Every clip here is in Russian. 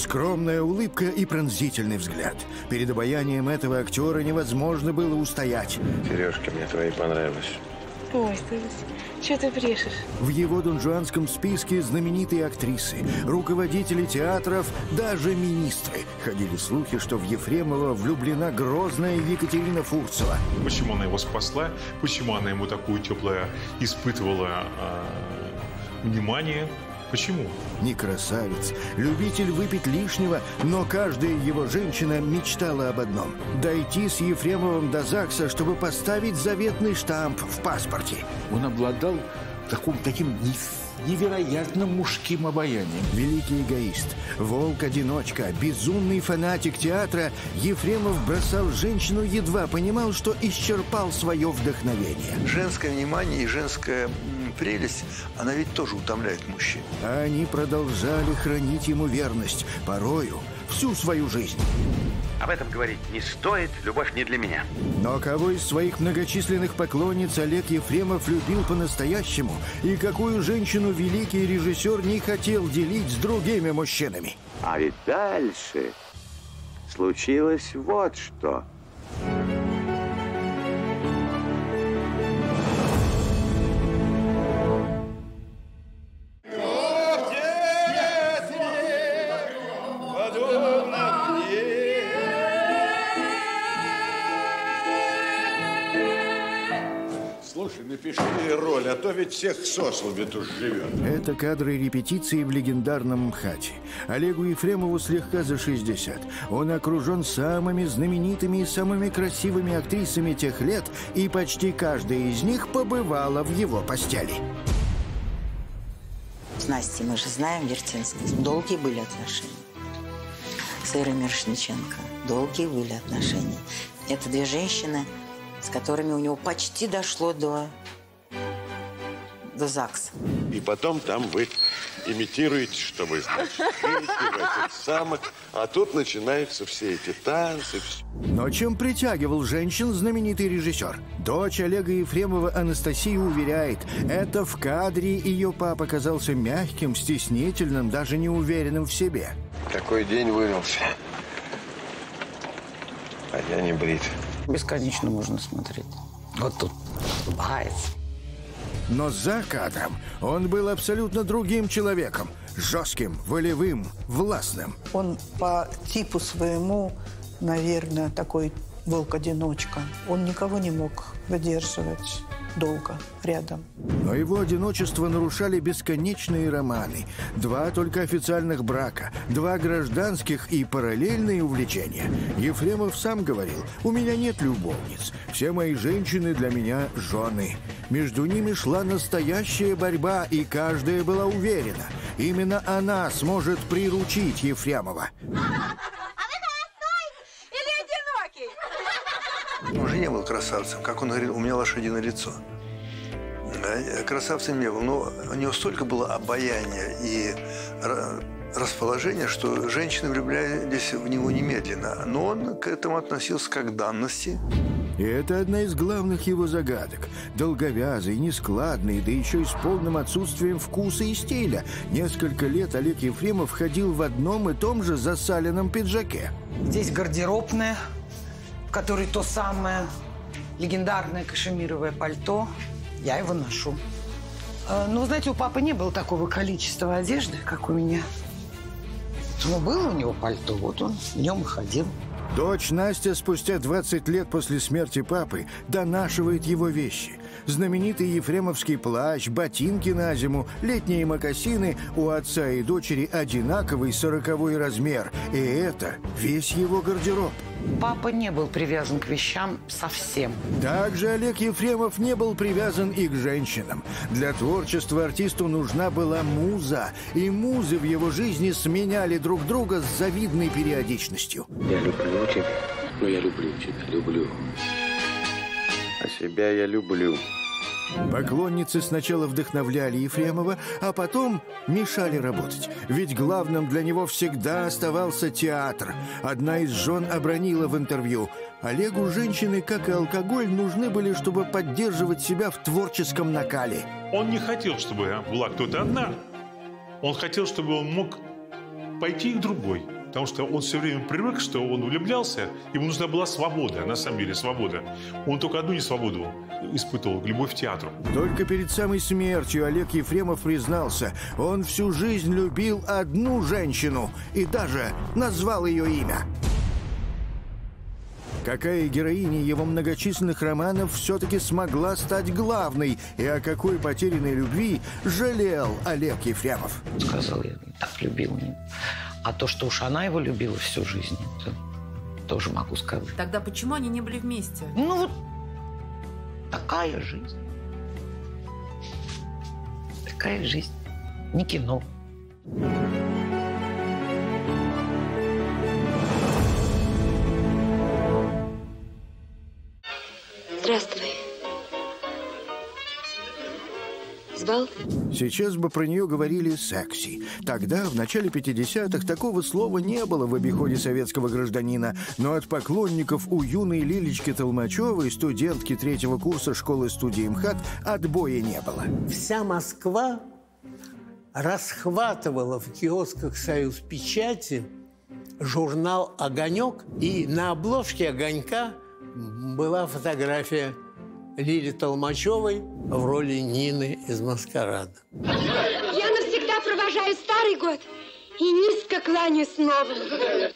Скромная улыбка и пронзительный взгляд. Перед обаянием этого актера невозможно было устоять. Сережки мне твои понравились. Ой, что ты брешешь? В его донжуанском списке знаменитые актрисы, руководители театров, даже министры. Ходили слухи, что в Ефремова влюблена грозная Екатерина Фурцева. Почему она его спасла, почему она ему такое теплое испытывала внимание. Почему? Не красавец, любитель выпить лишнего, но каждая его женщина мечтала об одном – дойти с Ефремовым до ЗАГСа, чтобы поставить заветный штамп в паспорте. Он обладал таким невероятным мужским обаянием. Великий эгоист, волк-одиночка, безумный фанатик театра, Ефремов бросал женщину, едва понимал, что исчерпал свое вдохновение. Женское внимание и женская прелесть, она ведь тоже утомляет мужчин. А они продолжали хранить ему верность, порою всю свою жизнь. Об этом говорить не стоит, любовь не для меня. Но кого из своих многочисленных поклонниц Олег Ефремов любил по-настоящему, и какую женщину великий режиссер не хотел делить с другими мужчинами? А ведь дальше случилось вот что. Слушай, напиши ей роль, а то ведь всех сослуби тут живет. Это кадры репетиции в легендарном МХАТе. Олегу Ефремову слегка за 60. Он окружен самыми знаменитыми и самыми красивыми актрисами тех лет, и почти каждая из них побывала в его постели. С Настей мы же знаем, Вертинской, долгие были отношения. С Ирой Мирошниченко долгие были отношения. Это две женщины, с которыми у него почти дошло до ЗАГСа. И потом там вы имитируете, что вы значит, в этих самых, а тут начинаются все эти танцы. Но чем притягивал женщин знаменитый режиссер? Дочь Олега Ефремова Анастасия уверяет, это в кадре ее папа казался мягким, стеснительным, даже неуверенным в себе. Какой день выдался. А я не брит. Бесконечно можно смотреть. Вот тут улыбается. Но за кадром он был абсолютно другим человеком. Жестким, волевым, властным. Он по типу своему, наверное, такой волк-одиночка. Он никого не мог выдерживать долго рядом. Но его одиночество нарушали бесконечные романы. 2 только официальных брака, 2 гражданских и параллельные увлечения. Ефремов сам говорил, у меня нет любовниц. Все мои женщины для меня жены. Между ними шла настоящая борьба, и каждая была уверена. Именно она сможет приручить Ефремова. Он же не был красавцем. Как он говорил, у меня лошадиное лицо. Красавцем не был, но у него столько было обаяния и расположения, что женщины влюблялись в него немедленно. Но он к этому относился как к данности. И это одна из главных его загадок. Долговязый, нескладный, да еще и с полным отсутствием вкуса и стиля. Несколько лет Олег Ефремов ходил в одном и том же засаленном пиджаке. Здесь гардеробная, в которой то самое легендарное кашемировое пальто. Я его ношу. Ну, знаете, у папы не было такого количества одежды, как у меня. Но было у него пальто, вот он в нем и ходил. Дочь Настя спустя 20 лет после смерти папы донашивает его вещи. Знаменитый ефремовский плащ, ботинки на зиму, летние мокасины у отца и дочери одинаковый 40-й размер. И это весь его гардероб. Папа не был привязан к вещам совсем. Также Олег Ефремов не был привязан и к женщинам. Для творчества артисту нужна была муза. И музы в его жизни сменяли друг друга с завидной периодичностью. Я люблю тебя, но я люблю тебя, люблю. А себя я люблю. Поклонницы сначала вдохновляли Ефремова, а потом мешали работать. Ведь главным для него всегда оставался театр. Одна из жен обронила в интервью: Олегу женщины, как и алкоголь, нужны были, чтобы поддерживать себя в творческом накале. Он не хотел, чтобы была кто-то одна. Он хотел, чтобы он мог пойти к другой. Потому что он все время привык, что он влюблялся, ему нужна была свобода, на самом деле свобода. Он только одну несвободу испытывал – любовь к театру. Только перед самой смертью Олег Ефремов признался, он всю жизнь любил одну женщину и даже назвал ее имя. Какая героиня его многочисленных романов все-таки смогла стать главной, и о какой потерянной любви жалел Олег Ефремов? Сказал, я так любил его. А то, что уж она его любила всю жизнь, это тоже могу сказать. Тогда почему они не были вместе? Ну вот такая жизнь. Такая жизнь. Не кино. Здравствуй. Звал? Сейчас бы про нее говорили «секси». Тогда, в начале 50-х, такого слова не было в обиходе советского гражданина, но от поклонников у юной Лилечки Толмачевой, студентки 3-го курса школы-студии МХАТ, отбоя не было. Вся Москва расхватывала в киосках «Союзпечати» журнал «Огонек», и на обложке «Огонька» была фотография Лили Толмачевой в роли Нины из «Маскарада». Я навсегда провожаю старый год и низко кланяюсь новым.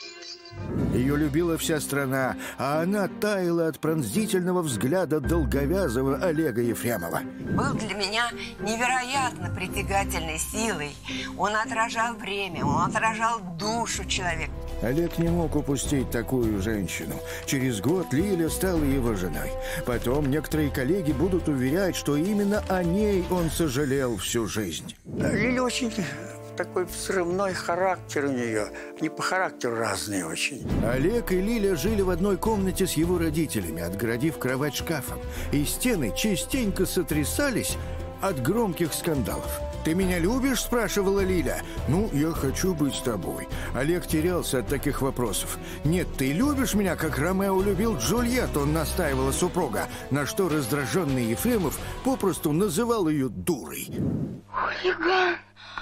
Ее любила вся страна, а она таяла от пронзительного взгляда долговязого Олега Ефремова. Был для меня невероятно притягательной силой. Он отражал время, он отражал душу человека. Олег не мог упустить такую женщину. Через год Лиля стала его женой. Потом некоторые коллеги будут уверять, что именно о ней он сожалел всю жизнь. Лиля очень такой взрывной характер у нее. Они по характеру разные очень. Олег и Лиля жили в одной комнате с его родителями, отгородив кровать шкафом. И стены частенько сотрясались от громких скандалов. «Ты меня любишь?» – спрашивала Лиля. «Ну, я хочу быть с тобой». Олег терялся от таких вопросов. «Нет, ты любишь меня, как Ромео любил Джульетту?» – настаивала супруга, на что раздраженный Ефремов попросту называл ее дурой. Хулиган!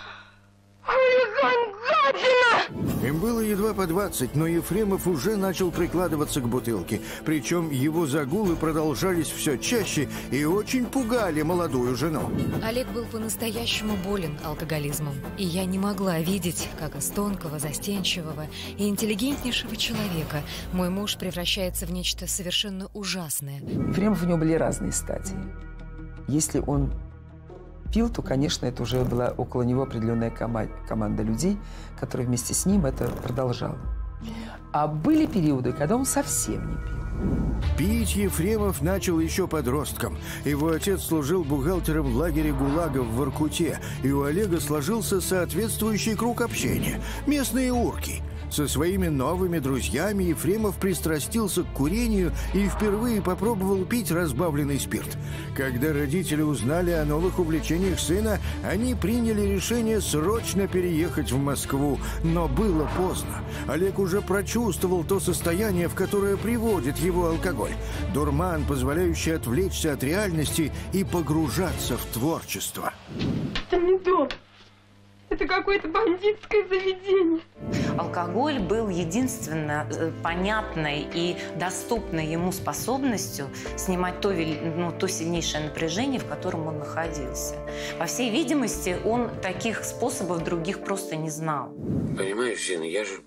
Хулиган, гадина! Им было едва по 20, но Ефремов уже начал прикладываться к бутылке. Причем его загулы продолжались все чаще и очень пугали молодую жену. Олег был по-настоящему болен алкоголизмом. И я не могла видеть, как из тонкого, застенчивого и интеллигентнейшего человека мой муж превращается в нечто совершенно ужасное. Ефремов, у него были разные стадии. Если он пил, то, конечно, это уже была около него определенная команда людей, которые вместе с ним это продолжала. А были периоды, когда он совсем не пил. Пить Ефремов начал еще подростком. Его отец служил бухгалтером в лагере ГУЛАГа в Воркуте, и у Олега сложился соответствующий круг общения – местные урки. Со своими новыми друзьями Ефремов пристрастился к курению и впервые попробовал пить разбавленный спирт. Когда родители узнали о новых увлечениях сына, они приняли решение срочно переехать в Москву. Но было поздно. Олег уже прочувствовал то состояние, в которое приводит его алкоголь. Дурман, позволяющий отвлечься от реальности и погружаться в творчество. Это не дом. Это какое-то бандитское заведение. Алкоголь был единственно понятной и доступной ему способностью снимать то сильнейшее напряжение, в котором он находился. По всей видимости, он таких способов других просто не знал. Понимаешь, Зина, я же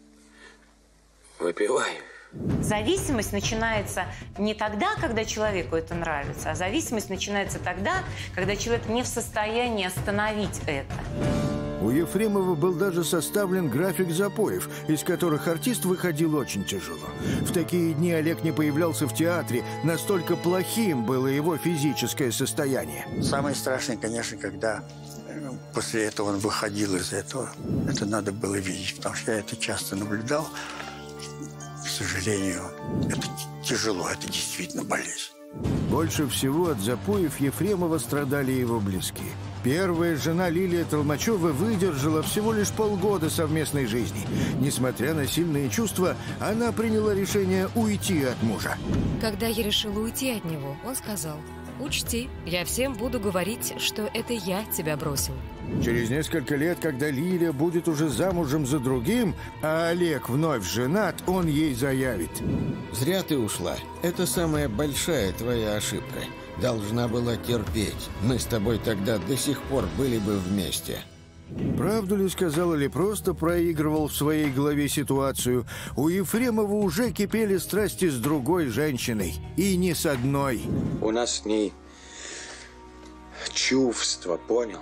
выпиваю. Зависимость начинается не тогда, когда человеку это нравится, а зависимость начинается тогда, когда человек не в состоянии остановить это. У Ефремова был даже составлен график запоев, из которых артист выходил очень тяжело. В такие дни Олег не появлялся в театре, настолько плохим было его физическое состояние. Самое страшное, конечно, когда после этого он выходил из этого. Это надо было видеть, потому что я это часто наблюдал. К сожалению, это тяжело, это действительно болезнь. Больше всего от запоев Ефремова страдали его близкие. Первая жена Лилия Толмачева выдержала всего лишь полгода совместной жизни. Несмотря на сильные чувства, она приняла решение уйти от мужа. Когда я решила уйти от него, он сказал: учти, я всем буду говорить, что это я тебя бросил. Через несколько лет, когда Лиля будет уже замужем за другим, а Олег вновь женат, он ей заявит: «Зря ты ушла. Это самая большая твоя ошибка. Должна была терпеть. Мы с тобой тогда до сих пор были бы вместе». Правду ли сказал или просто проигрывал в своей голове ситуацию, у Ефремова уже кипели страсти с другой женщиной. И не с одной. У нас с ней чувство, понял?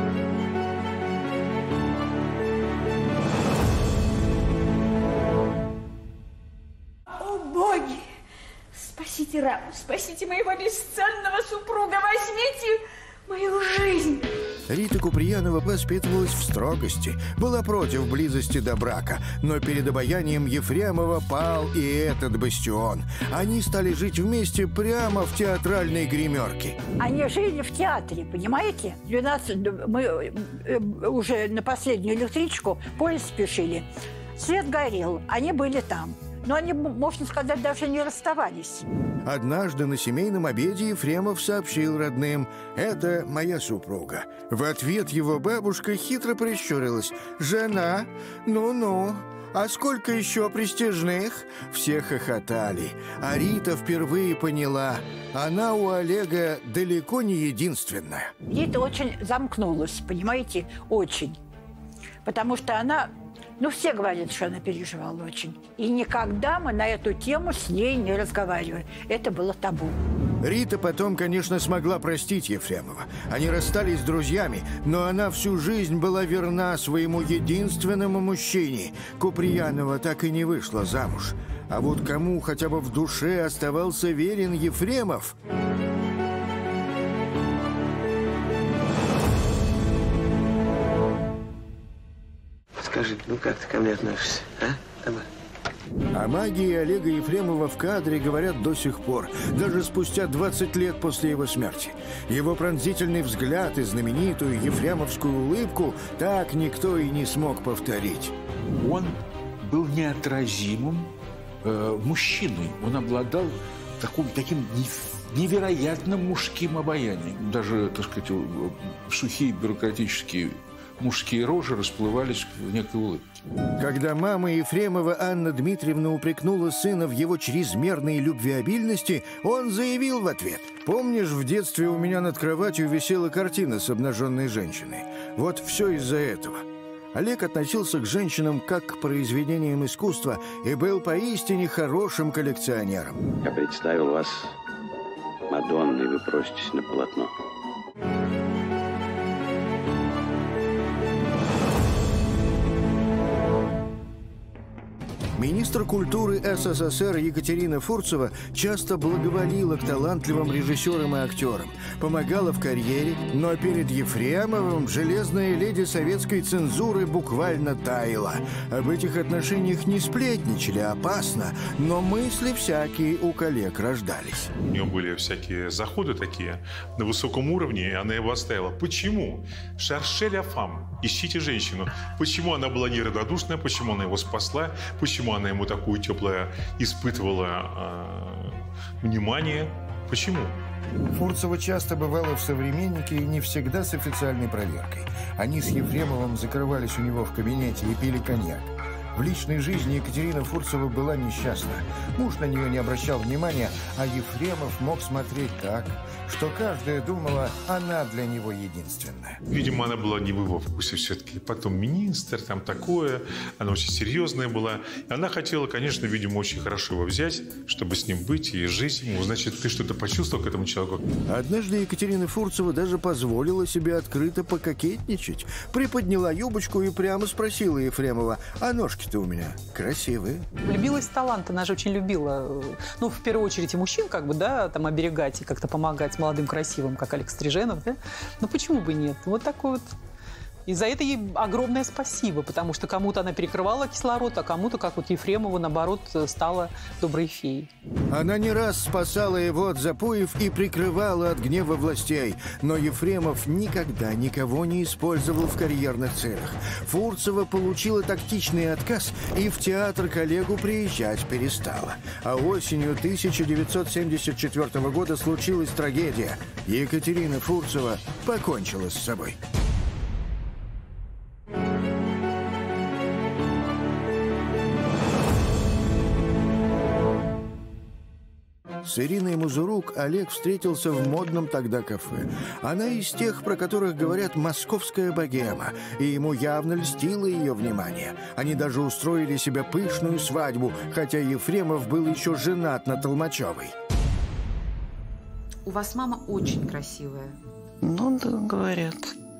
О, боги! Спасите Раму, спасите моего бесценного супруга, возьмите мою жизнь! Рита Куприянова воспитывалась в строгости, была против близости до брака, но перед обаянием Ефремова пал и этот бастион. Они стали жить вместе прямо в театральной гримерке. Они жили в театре, понимаете? 12, мы уже на последнюю электричку поезд спешили. Свет горел, они были там. Но они, можно сказать, даже не расставались. Однажды на семейном обеде Ефремов сообщил родным: «Это моя супруга». В ответ его бабушка хитро прищурилась: «Жена? Ну-ну. А сколько еще престижных?» Все хохотали. А Рита впервые поняла: она у Олега далеко не единственная. Рита очень замкнулась, понимаете? Очень. Потому что она... Ну, все говорят, что она переживала очень. И никогда мы на эту тему с ней не разговаривали. Это было табу. Рита потом, конечно, смогла простить Ефремова. Они расстались с друзьями, но она всю жизнь была верна своему единственному мужчине. Куприянова так и не вышла замуж. А вот кому хотя бы в душе оставался верен Ефремов... Скажи, ну как ты ко мне относишься, а? Давай. О магии Олега Ефремова в кадре говорят до сих пор, даже спустя 20 лет после его смерти. Его пронзительный взгляд и знаменитую ефремовскую улыбку так никто и не смог повторить. Он был неотразимым мужчиной. Он обладал таким невероятным мужским обаянием. Даже, так сказать, сухие бюрократические мужские рожи расплывались в некой улыбке. Когда мама Ефремова Анна Дмитриевна упрекнула сына в его чрезмерной любвеобильности, он заявил в ответ: «Помнишь, в детстве у меня над кроватью висела картина с обнаженной женщиной? Вот все из-за этого». Олег относился к женщинам как к произведениям искусства и был поистине хорошим коллекционером. Я представил вас Мадонной, вы проситесь на полотно. Министр культуры СССР Екатерина Фурцева часто благоволила к талантливым режиссерам и актерам, помогала в карьере, но перед Ефремовым железная леди советской цензуры буквально таяла. Об этих отношениях не сплетничали, опасно, но мысли всякие у коллег рождались. У нее были всякие заходы такие на высоком уровне, и она его оставила. Почему? Шарше ля фам. Ищите женщину. Почему она была неравнодушна, почему она его спасла, почему она ему такое теплое испытывала внимание. Почему? Фурцева часто бывала в «Современнике» и не всегда с официальной проверкой. Они с Ефремовым закрывались у него в кабинете и пили коньяк. В личной жизни Екатерина Фурцева была несчастна. Муж на нее не обращал внимания, а Ефремов мог смотреть так, что каждая думала, она для него единственная. Видимо, она была не в его вкусе все-таки. Потом министр, там такое. Она очень серьезная была. И она хотела, конечно, видимо, очень хорошо его взять, чтобы с ним быть и жить ему. Значит, ты что-то почувствовал к этому человеку? Однажды Екатерина Фурцева даже позволила себе открыто пококетничать. Приподняла юбочку и прямо спросила Ефремова: «А ножки-то у меня красивые». Влюбилась в талант. Она же очень любила, ну, в первую очередь и мужчин, как бы, да, там, оберегать и как-то помогать молодым, красивым, как Алекс Стриженов, да? Ну, почему бы нет? Вот такой вот И за это ей огромное спасибо, потому что кому-то она перекрывала кислород, а кому-то, как вот Ефремову, наоборот, стала доброй феей. Она не раз спасала его от запоев и прикрывала от гнева властей. Но Ефремов никогда никого не использовал в карьерных целях. Фурцева получила тактичный отказ и в театр коллегу приезжать перестала. А осенью 1974 года случилась трагедия. Екатерина Фурцева покончила с собой. С Ириной Мазурук Олег встретился в модном тогда кафе. Она из тех, про которых говорят «московская богема», и ему явно льстило ее внимание. Они даже устроили себе пышную свадьбу, хотя Ефремов был еще женат на Толмачевой. У вас мама очень красивая. Ну, да, говорят.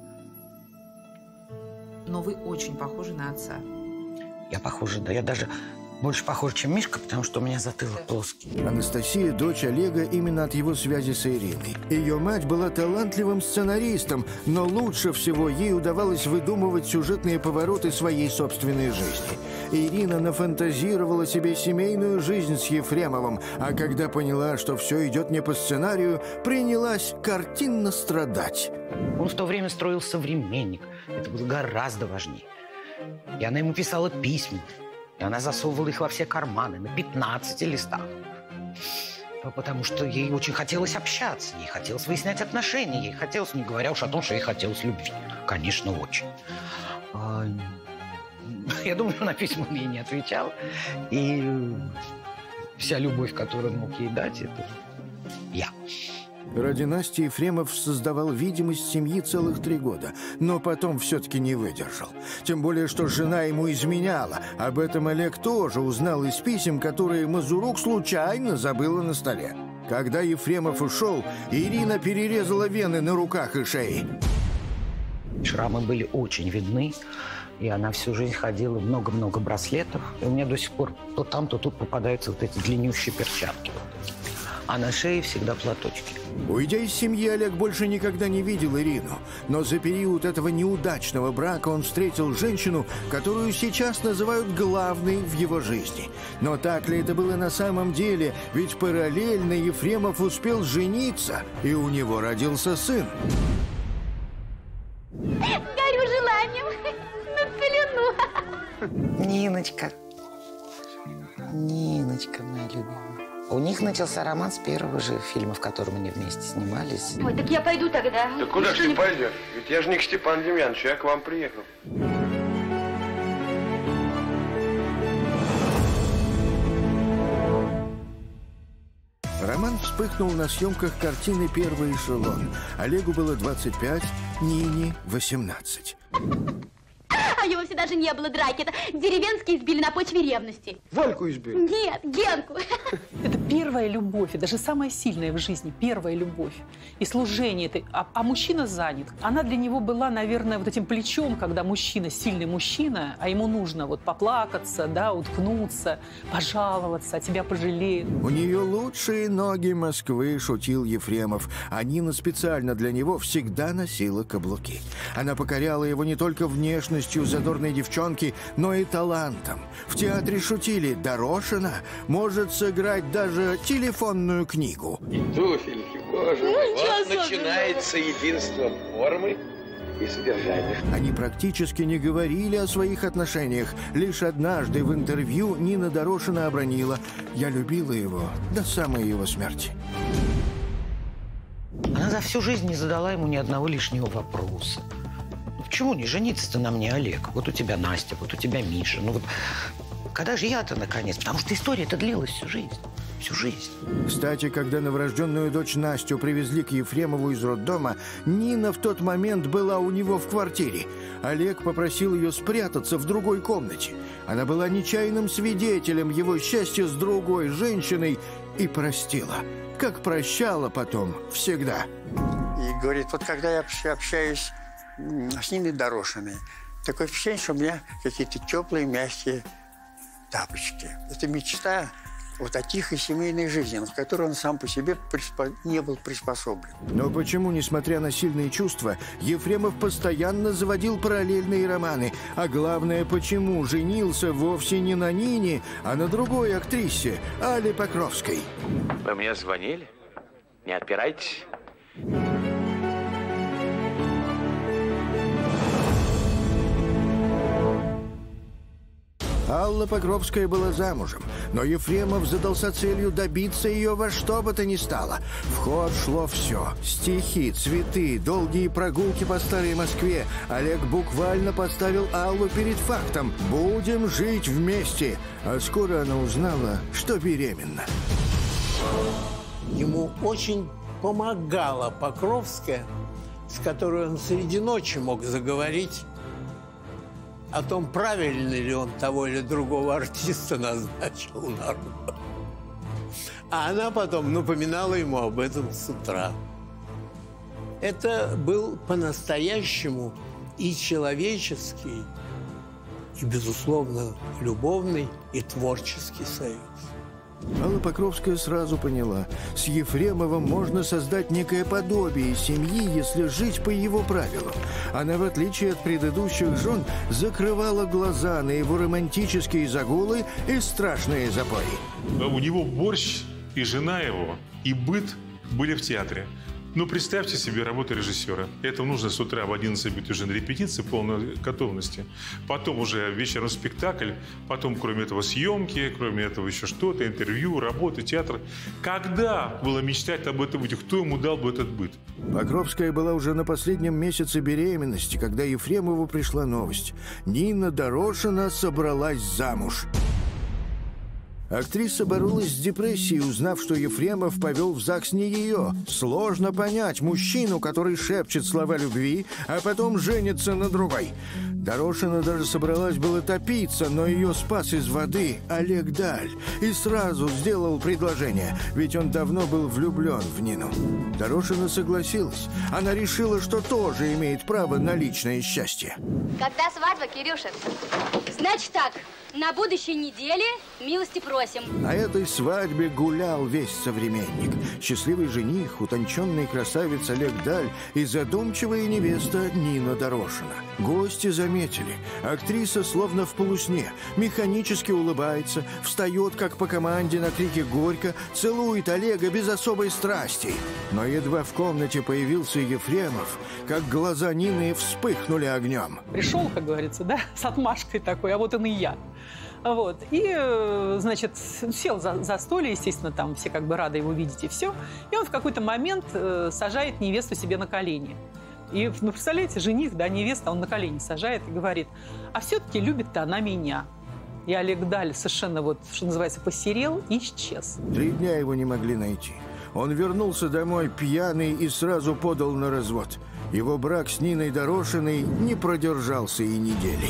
Но вы очень похожи на отца. Я похожа, да, я даже больше похожа, чем Мишка, потому что у меня затылок плоский. Анастасия – дочь Олега именно от его связи с Ириной. Ее мать была талантливым сценаристом, но лучше всего ей удавалось выдумывать сюжетные повороты своей собственной жизни. Ирина нафантазировала себе семейную жизнь с Ефремовым, а когда поняла, что все идет не по сценарию, принялась картинно страдать. Он в то время строил современник. Это было гораздо важнее. И она ему писала письма. И она засовывала их во все карманы на 15 листах. Потому что ей очень хотелось общаться, ей хотелось выяснять отношения, ей хотелось, не говоря уж о том, что ей хотелось любви. Конечно, очень. Я думаю, на письма он ей не отвечал. И вся любовь, которую он мог ей дать, это я. Ради Насти Ефремов создавал видимость семьи целых 3 года, но потом все-таки не выдержал. Тем более, что жена ему изменяла. Об этом Олег тоже узнал из писем, которые Мазурук случайно забыла на столе. Когда Ефремов ушел, Ирина перерезала вены на руках и шее. Шрамы были очень видны, и она всю жизнь ходила много-много браслетов. И у меня до сих пор то там, то тут попадаются вот эти длиннющие перчатки. А на шее всегда платочки. Уйдя из семьи, Олег больше никогда не видел Ирину. Но за период этого неудачного брака он встретил женщину, которую сейчас называют главной в его жизни. Но так ли это было на самом деле? Ведь параллельно Ефремов успел жениться, и у него родился сын. Горю желанием на пелену. Ниночка. Ниночка, моя любимая. У них начался роман с первого же фильма, в котором они вместе снимались. Ой, так я пойду тогда. Да куда ж ты пойдешь? Ведь я же не к Степану Демьяновичу, я к вам приехал. Роман вспыхнул на съемках картины «Первый эшелон». Олегу было 25, Нине 18. А его вообще даже не было драки. Это деревенские избили на почве ревности. Вальку избили? Нет, Генку. Это первая любовь, это же самая сильная в жизни, первая любовь. И служение это. А мужчина занят. Она для него была, наверное, вот этим плечом, когда мужчина, сильный мужчина, а ему нужно вот поплакаться, да, уткнуться, пожаловаться, а тебя пожалеют. У нее лучшие ноги Москвы, шутил Ефремов. А Нина специально для него всегда носила каблуки. Она покоряла его не только внешностью задорной девчонки, но и талантом. В театре шутили: Дорошина может сыграть даже телефонную книгу. Туфельки, боже мой, вот начинается единство формы и содержания. Они практически не говорили о своих отношениях. Лишь однажды в интервью Нина Дорошина обронила: «Я любила его до самой его смерти». Она за всю жизнь не задала ему ни одного лишнего вопроса. Почему не жениться-то на мне, Олег? Вот у тебя Настя, вот у тебя Миша. Ну вот когда же я-то, наконец? Потому что история-то длилась всю жизнь. Всю жизнь. Кстати, когда новорожденную дочь Настю привезли к Ефремову из роддома, Нина в тот момент была у него в квартире. Олег попросил ее спрятаться в другой комнате. Она была нечаянным свидетелем его счастья с другой женщиной и простила. Как прощала потом всегда. И говорит, вот когда я общаюсь с Ниной Дорошиной, такое впечатление, что у меня какие-то теплые, мягкие тапочки. Это мечта вот о тихой семейной жизни, в которой он сам по себе не был приспособлен. Но почему, несмотря на сильные чувства, Ефремов постоянно заводил параллельные романы? А главное, почему женился вовсе не на Нине, а на другой актрисе, Алле Покровской? Вы мне звонили? Не отпирайтесь. Алла Покровская была замужем, но Ефремов задался целью добиться ее во что бы то ни стало. В ход шло все. Стихи, цветы, долгие прогулки по старой Москве. Олег буквально поставил Аллу перед фактом. «Будем жить вместе». А скоро она узнала, что беременна. Ему очень помогала Покровская, с которой он среди ночи мог заговорить о том, правильно ли он того или другого артиста назначил на роль. А она потом напоминала ему об этом с утра. Это был по-настоящему и человеческий, и, безусловно, любовный и творческий союз. Алла Покровская сразу поняла, с Ефремовым можно создать некое подобие семьи, если жить по его правилам. Она, в отличие от предыдущих жен, закрывала глаза на его романтические загулы и страшные запои. У него борщ и жена его, и быт были в театре. Ну, представьте себе работу режиссера. Это нужно с утра в 11 быть уже на репетиции, полной готовности. Потом уже вечером спектакль. Потом, кроме этого, съемки. Кроме этого, еще что-то. Интервью, работа, театр. Когда было мечтать об этом? Кто ему дал бы этот быт? Покровская была уже на последнем месяце беременности, когда Ефремову пришла новость. Нина Дорошина собралась замуж. Актриса боролась с депрессией, узнав, что Ефремов повел в ЗАГС не ее. Сложно понять мужчину, который шепчет слова любви, а потом женится на другой. Дорошина даже собралась было топиться, но ее спас из воды Олег Даль и сразу сделал предложение, ведь он давно был влюблен в Нину. Дорошина согласилась. Она решила, что тоже имеет право на личное счастье. Когда свадьба, Кирюша? Значит так, на будущей неделе милости просим. На этой свадьбе гулял весь современник. Счастливый жених, утонченный красавец Олег Даль и задумчивая невеста Нина Дорошина. Гости заметили. Актриса словно в полусне, механически улыбается, встает, как по команде, на крики «Горько», целует Олега без особой страсти. Но едва в комнате появился Ефремов, как глаза Нины вспыхнули огнем. Пришел, как говорится, да, с отмашкой такой, а вот он и я. Вот. И, значит, сел за столе, естественно, там все как бы рады его видеть и все. И он в какой-то момент сажает невесту себе на колени. И, ну, представляете, жених, да, невеста, он на колени сажает и говорит, а все-таки любит-то она меня. И Олег Даль совершенно, вот, что называется, посерел и исчез. 3 дня его не могли найти. Он вернулся домой пьяный и сразу подал на развод. Его брак с Ниной Дорошиной не продержался и недели.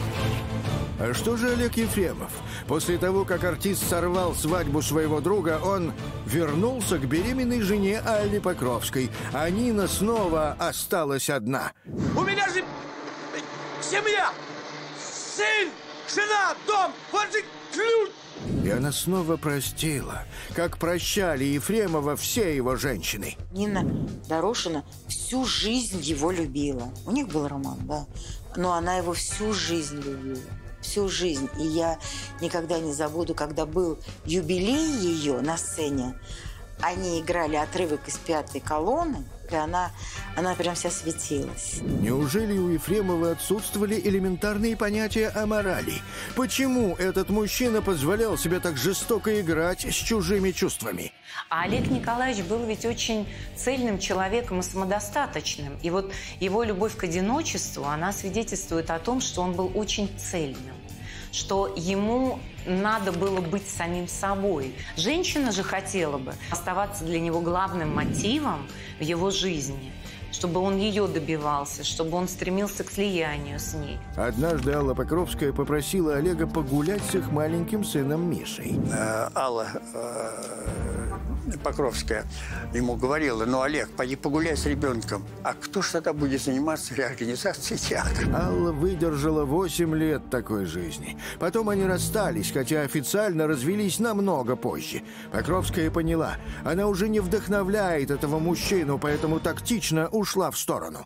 А что же Олег Ефремов? После того, как артист сорвал свадьбу своего друга, он вернулся к беременной жене Алле Покровской, а Нина снова осталась одна. У меня же семья, сын, жена, дом, вот же ключ. И она снова простила, как прощали Ефремова все его женщины. Нина Дорошина всю жизнь его любила. У них был роман, да, но она его всю жизнь любила. Всю жизнь. И я никогда не забуду, когда был юбилей ее на сцене, они играли отрывок из «Пятой колонны», и она прям вся светилась. Неужели у Ефремова отсутствовали элементарные понятия о морали? Почему этот мужчина позволял себе так жестоко играть с чужими чувствами? А Олег Николаевич был ведь очень цельным человеком и самодостаточным. И вот его любовь к одиночеству, она свидетельствует о том, что он был очень цельным, что ему надо было быть самим собой. Женщина же хотела бы оставаться для него главным мотивом в его жизни, чтобы он ее добивался, чтобы он стремился к слиянию с ней. Однажды Алла Покровская попросила Олега погулять с их маленьким сыном Мишей. Алла Покровская ему говорила: ну, Олег, пойди погуляй с ребенком. А кто ж тогда будет заниматься реорганизацией театра? Алла выдержала 8 лет такой жизни. Потом они расстались, хотя официально развелись намного позже. Покровская поняла, она уже не вдохновляет этого мужчину, поэтому тактично ушла в сторону.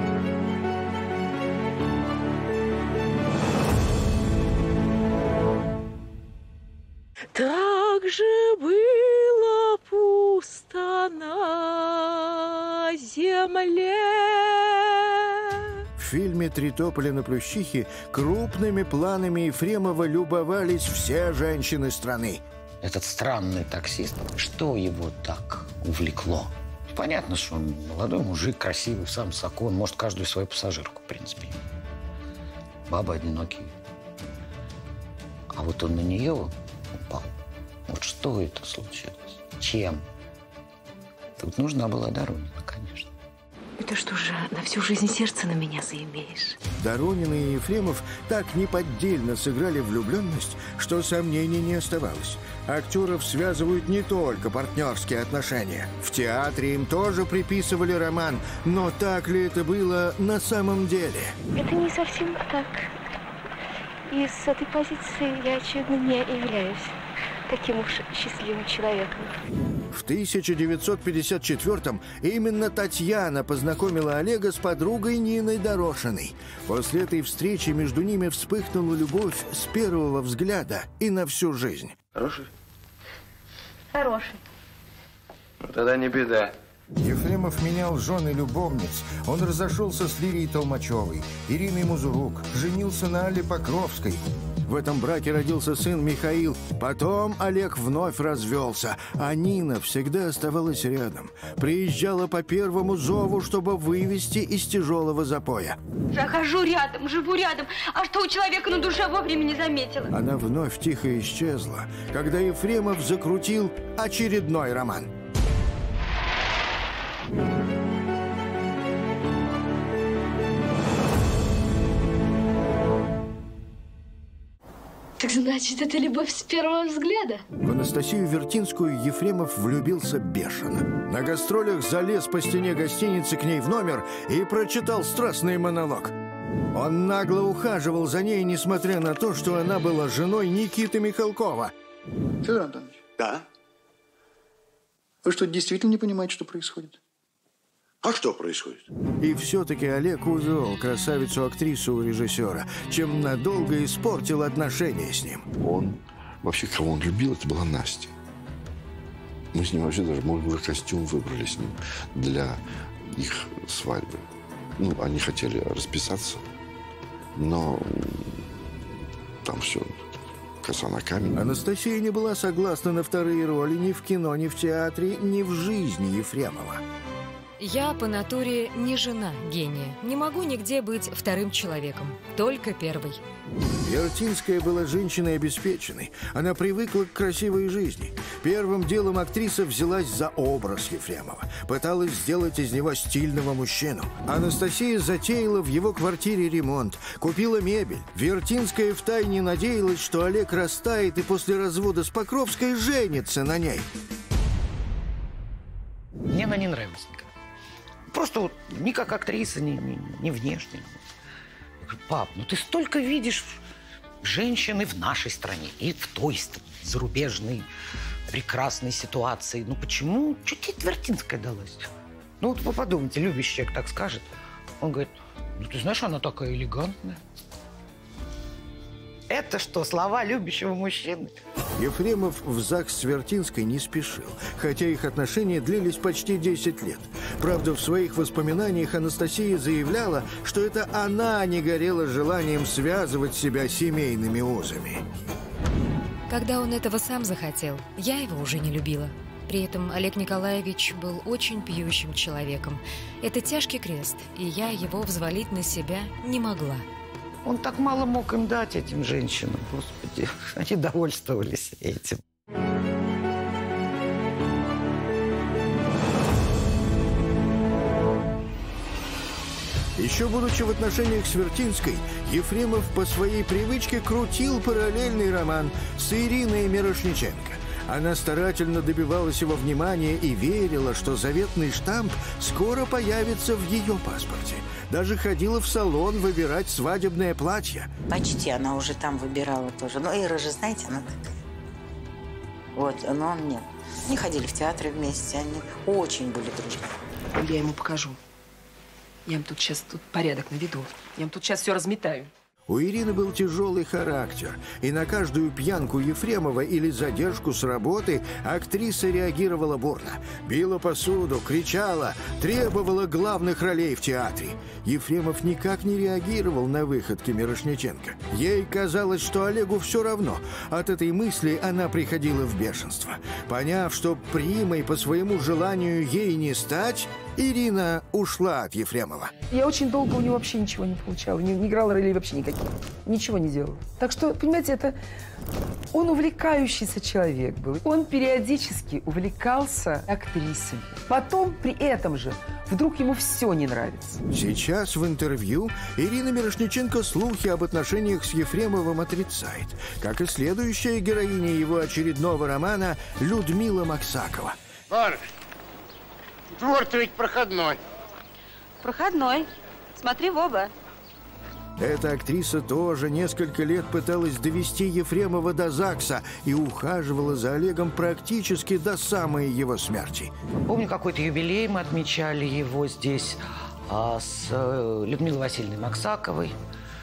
Так же было пусто на земле. В фильме «Три тополя на Плющихе» крупными планами Ефремова любовались все женщины страны. Этот странный таксист, что его так увлекло? Понятно, что он молодой мужик, красивый, сам высоко, он может каждую свою пассажирку, в принципе. Баба одинокий. А вот он на нее упал. Вот что это случилось? Чем? Тут нужна была Доронина, конечно. Это что же, на всю жизнь сердце на меня заимеешь? Доронина и Ефремов так неподдельно сыграли влюбленность, что сомнений не оставалось. Актеров связывают не только партнерские отношения. В театре им тоже приписывали роман. Но так ли это было на самом деле? Это не совсем так. И с этой позиции я, очевидно, не являюсь таким уж счастливым человеком. В 1954-м именно Татьяна познакомила Олега с подругой Ниной Дорошиной. После этой встречи между ними вспыхнула любовь с первого взгляда и на всю жизнь. Хороший? Хороший. Ну, тогда не беда. Ефремов менял жен и любовниц. Он разошелся с Лирией Толмачевой, Ириной Музурук, женился на Алле Покровской. В этом браке родился сын Михаил. Потом Олег вновь развелся, а Нина всегда оставалась рядом. Приезжала по первому зову, чтобы вывести из тяжелого запоя. Я хожу рядом, живу рядом, а что у человека на душе вовремя не заметила. Она вновь тихо исчезла, когда Ефремов закрутил очередной роман. Так значит, это любовь с первого взгляда? В Анастасию Вертинскую Ефремов влюбился бешено. На гастролях залез по стене гостиницы к ней в номер и прочитал страстный монолог. Он нагло ухаживал за ней, несмотря на то, что она была женой Никиты Михалкова. Федор Антонович. Да? Вы что, действительно не понимаете, что происходит? А что происходит? И все-таки Олег увел красавицу-актрису у режиссера, чем надолго испортил отношения с ним. Он, вообще, кого он любил, это была Настя. Мы с ним вообще даже, может быть, костюм выбрали с ним для их свадьбы. Ну, они хотели расписаться, но там все коса на камень. Анастасия не была согласна на вторые роли ни в кино, ни в театре, ни в жизни Ефремова. Я по натуре не жена гения. Не могу нигде быть вторым человеком. Только первый. Вертинская была женщиной обеспеченной. Она привыкла к красивой жизни. Первым делом актриса взялась за образ Ефремова. Пыталась сделать из него стильного мужчину. Анастасия затеяла в его квартире ремонт. Купила мебель. Вертинская втайне надеялась, что Олег растает и после развода с Покровской женится на ней. Мне она не нравилась никогда. Просто вот ни как актриса, ни внешне. Я говорю: пап, ну ты столько видишь женщин и в нашей стране, и в той зарубежной прекрасной ситуации. Ну почему? Что тебе Вертинская далась? Ну вот вы подумайте, любящий человек так скажет. Он говорит: ну ты знаешь, она такая элегантная. Это что, слова любящего мужчины? Ефремов в ЗАГС с Вертинской не спешил, хотя их отношения длились почти 10 лет. Правда, в своих воспоминаниях Анастасия заявляла, что это она не горела желанием связывать себя семейными узами. Когда он этого сам захотел, я его уже не любила. При этом Олег Николаевич был очень пьющим человеком. Это тяжкий крест, и я его взвалить на себя не могла. Он так мало мог им дать, этим женщинам. Господи, они довольствовались этим. Еще будучи в отношениях с Вертинской, Ефремов по своей привычке крутил параллельный роман с Ириной Мирошниченко. Она старательно добивалась его внимания и верила, что заветный штамп скоро появится в ее паспорте. Даже ходила в салон выбирать свадебное платье. Почти она уже там выбирала тоже. Но Ира же, знаете, она такая. Вот, но он нет. Они ходили в театры вместе, они очень были дружны. Я ему покажу. Я им тут сейчас порядок наведу. Я им тут сейчас все разметаю. У Ирины был тяжелый характер, и на каждую пьянку Ефремова или задержку с работы актриса реагировала бурно. Била посуду, кричала, требовала главных ролей в театре. Ефремов никак не реагировал на выходки Мирошниченко. Ей казалось, что Олегу все равно. От этой мысли она приходила в бешенство. Поняв, что примой по своему желанию ей не стать, Ирина ушла от Ефремова. Я очень долго у него вообще ничего не получала. Не играла ролей вообще никаких. Ничего не делала. Так что, понимаете, это... Он увлекающийся человек был. Он периодически увлекался актрисами. Потом, при этом же, вдруг ему все не нравится. Сейчас в интервью Ирина Мирошниченко слухи об отношениях с Ефремовым отрицает, как и следующая героиня его очередного романа Людмила Максакова. Барышня, двор-то ведь проходной. Проходной. Смотри в оба. Эта актриса тоже несколько лет пыталась довести Ефремова до ЗАГСа и ухаживала за Олегом практически до самой его смерти. Помню, какой-то юбилей мы отмечали его здесь с Людмилой Васильевной Максаковой.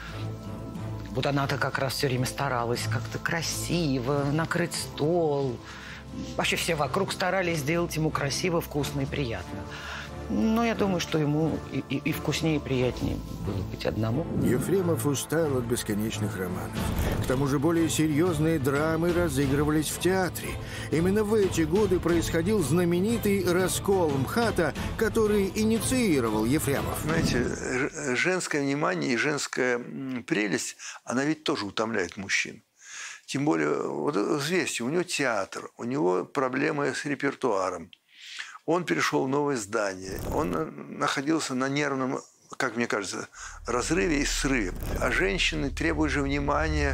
Вот она-то как раз все время старалась как-то красиво накрыть стол. Вообще все вокруг старались сделать ему красиво, вкусно и приятно. Но я думаю, что ему и вкуснее, и приятнее было быть одному. Ефремов устал от бесконечных романов. К тому же более серьезные драмы разыгрывались в театре. Именно в эти годы происходил знаменитый раскол МХАТа, который инициировал Ефремов. Знаете, женское внимание и женская прелесть, она ведь тоже утомляет мужчин. Тем более, вот известие, у него театр, у него проблемы с репертуаром. Он перешел в новое здание. Он находился на нервном, как мне кажется, разрыве и срыве. А женщины требуют же внимания,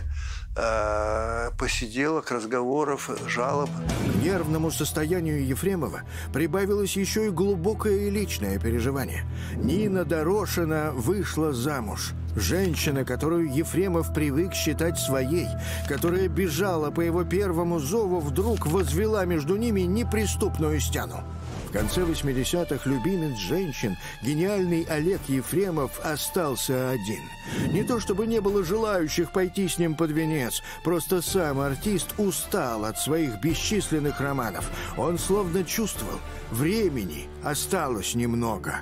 посиделок, разговоров, жалоб. К нервному состоянию Ефремова прибавилось еще и глубокое личное переживание. Нина Дорошина вышла замуж. Женщина, которую Ефремов привык считать своей, которая бежала по его первому зову, вдруг возвела между ними неприступную стену. В конце 80-х любимец женщин, гениальный Олег Ефремов, остался один. Не то чтобы не было желающих пойти с ним под венец, просто сам артист устал от своих бесчисленных романов. Он словно чувствовал, времени осталось немного.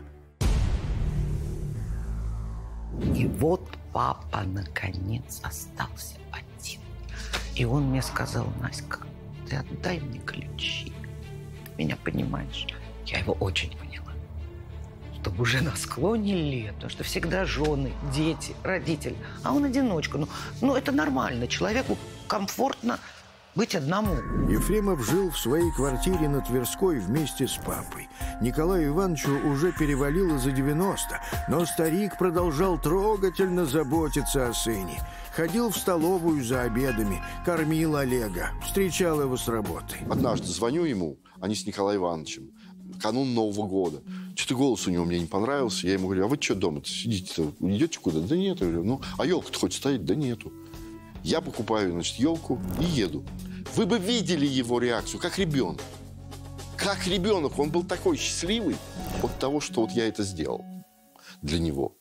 И вот папа наконец остался один. И он мне сказал: Наська, ты отдай мне ключи. Ты меня понимаешь? Я его очень поняла. Чтобы уже на склоне лет, потому что всегда жены, дети, родители. А он одиночка. Ну, это нормально. Человеку комфортно быть одному. Ефремов жил в своей квартире на Тверской вместе с папой. Николаю Ивановичу уже перевалило за 90, но старик продолжал трогательно заботиться о сыне. Ходил в столовую за обедами, кормил Олега, встречал его с работы. Однажды звоню ему, они с Николаем Ивановичем, канун Нового года. Что-то голос у него мне не понравился. Я ему говорю: а вы что дома-то сидите-то? Идете куда? Да нет. Я говорю: ну, а елка-то хоть стоит? Да нету. Я покупаю, значит, елку и еду. Вы бы видели его реакцию, как ребенок. Как ребенок. Он был такой счастливый от того, что вот я это сделал для него.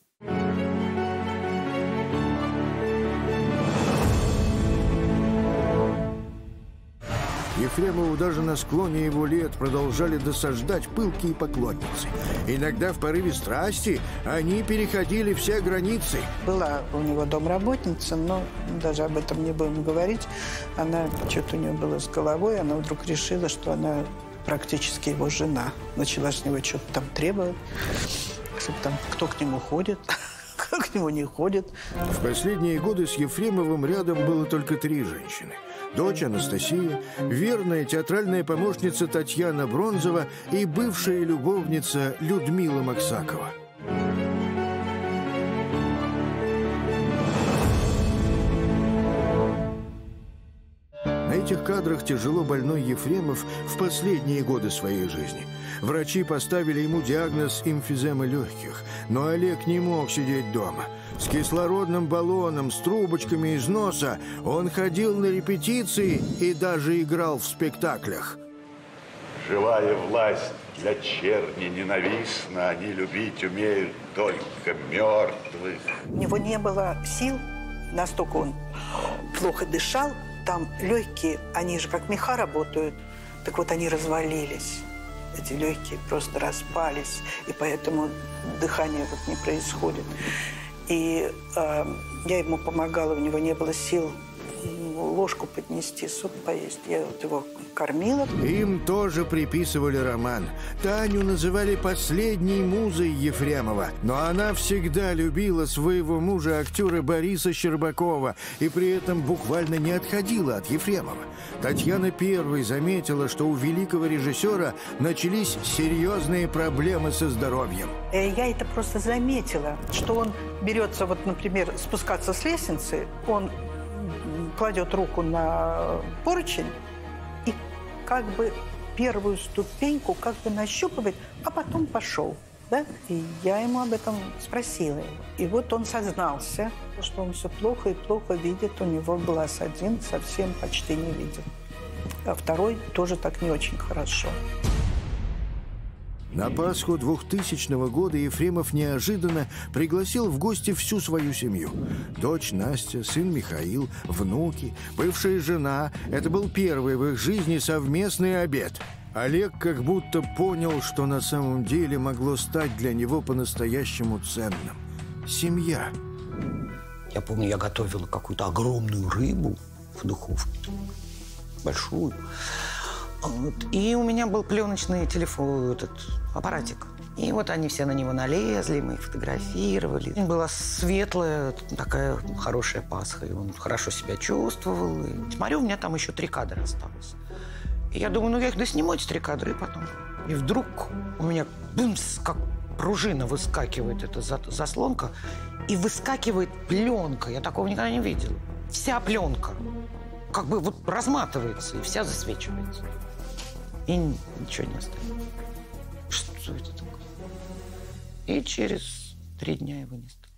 Ефремову даже на склоне его лет продолжали досаждать пылкие поклонницы. Иногда в порыве страсти они переходили все границы. Была у него домработница, но даже об этом не будем говорить. Она, что-то у нее было с головой, она вдруг решила, что она практически его жена. Начала с него что-то там требовать, чтобы там кто к нему ходит, как к нему не ходит. В последние годы с Ефремовым рядом было только 3 женщины. Дочь Анастасия, верная театральная помощница Татьяна Бронзова и бывшая любовница Людмила Максакова. На эти этих кадрах тяжело больной Ефремов в последние годы своей жизни. Врачи поставили ему диагноз эмфиземы легких, но Олег не мог сидеть дома. С кислородным баллоном, с трубочками из носа он ходил на репетиции и даже играл в спектаклях. Живая власть для черни ненавистна, они любить умеют только мертвых. У него не было сил, настолько он плохо дышал. Там легкие, они же как меха работают, так вот они развалились. Эти легкие просто распались, и поэтому дыхание вот не происходит. И я ему помогала, у него не было сил ложку поднести, суп поесть. Я вот его кормила. Им тоже приписывали роман. Таню называли последней музой Ефремова, но она всегда любила своего мужа, актера Бориса Щербакова, и при этом буквально не отходила от Ефремова. Татьяна первой заметила, что у великого режиссера начались серьезные проблемы со здоровьем. Я это просто заметила, что он берется, вот, например, спускаться с лестницы, он кладет руку на поручень и как бы первую ступеньку как бы нащупывает, а потом пошел. Да? И я ему об этом спросила. И вот он сознался, что он все плохо и плохо видит. У него глаз один совсем почти не видит. А второй тоже так не очень хорошо. На Пасху 2000 года Ефремов неожиданно пригласил в гости всю свою семью. Дочь Настя, сын Михаил, внуки, бывшая жена. Это был первый в их жизни совместный обед. Олег как будто понял, что на самом деле могло стать для него по-настоящему ценным. Семья. Я помню, я готовила какую-то огромную рыбу в духовке. Большую. Вот. И у меня был пленочный телефон, этот аппаратик. И вот они все на него налезли, мы их фотографировали. Была светлая, такая хорошая Пасха, и он хорошо себя чувствовал. И смотрю, у меня там еще 3 кадра осталось. И я думаю, ну я их досниму, эти 3 кадра, и потом. И вдруг у меня бумс, как пружина выскакивает эта заслонка, и выскакивает пленка. Я такого никогда не видела. Вся пленка. Как бы вот разматывается, и вся засвечивается. И ничего не остается. Что это такое? И через 3 дня его не стало.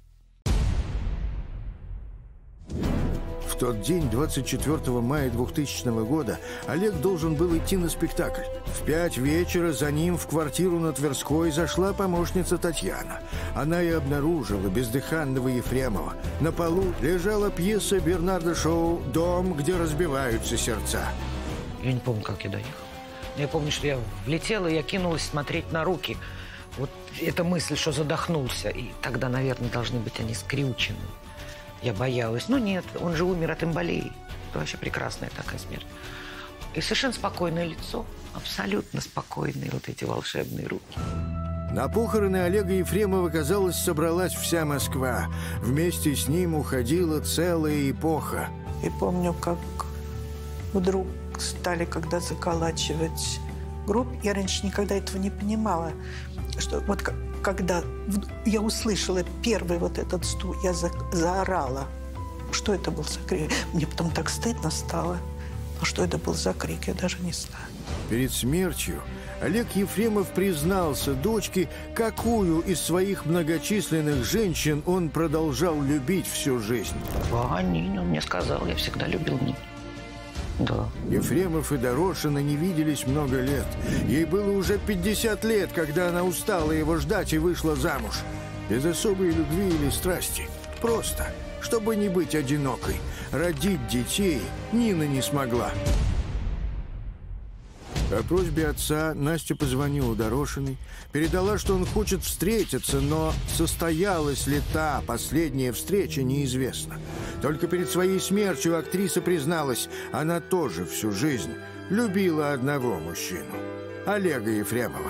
В тот день, 24 мая 2000 года, Олег должен был идти на спектакль. В 5 вечера за ним в квартиру на Тверской зашла помощница Татьяна. Она и обнаружила бездыханного Ефремова. На полу лежала пьеса Бернарда Шоу «Дом, где разбиваются сердца». Я не помню, как я доехал. Я помню, что я влетела, и я кинулась смотреть на руки. Вот эта мысль, что задохнулся. И тогда, наверное, должны быть они скрючены. Я боялась. Но нет, он же умер от эмболии. Это вообще прекрасная такая смерть. И совершенно спокойное лицо. Абсолютно спокойные вот эти волшебные руки. На похороны Олега Ефремова, казалось, собралась вся Москва. Вместе с ним уходила целая эпоха. И помню, как вдруг стали когда заколачивать гроб. Я раньше никогда этого не понимала. Что вот когда я услышала первый вот этот стук, я заорала. Что это был за крик? Мне потом так стыдно стало. Но что это был за крик, я даже не знаю. Перед смертью Олег Ефремов признался дочке, какую из своих многочисленных женщин он продолжал любить всю жизнь. Ниню, он мне сказал, я всегда любил Ниню. Да. Ефремов и Дорошина не виделись много лет. Ей было уже 50 лет, когда она устала его ждать и вышла замуж. Без особой любви или страсти. Просто, чтобы не быть одинокой. Родить детей Нина не смогла. По просьбе отца Настя позвонила Дорошиной, передала, что он хочет встретиться, но состоялась ли та последняя встреча, неизвестно. Только перед своей смертью актриса призналась, она тоже всю жизнь любила одного мужчину – Олега Ефремова.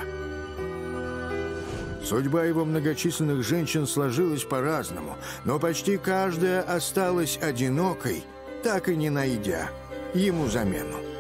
Судьба его многочисленных женщин сложилась по-разному, но почти каждая осталась одинокой, так и не найдя ему замену.